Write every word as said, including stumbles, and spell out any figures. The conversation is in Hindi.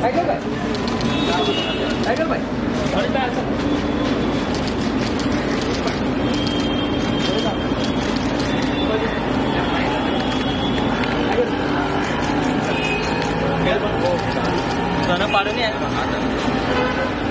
टाइगर भाई, टाइगर भाई, थोड़ी पैर से sana paano niya?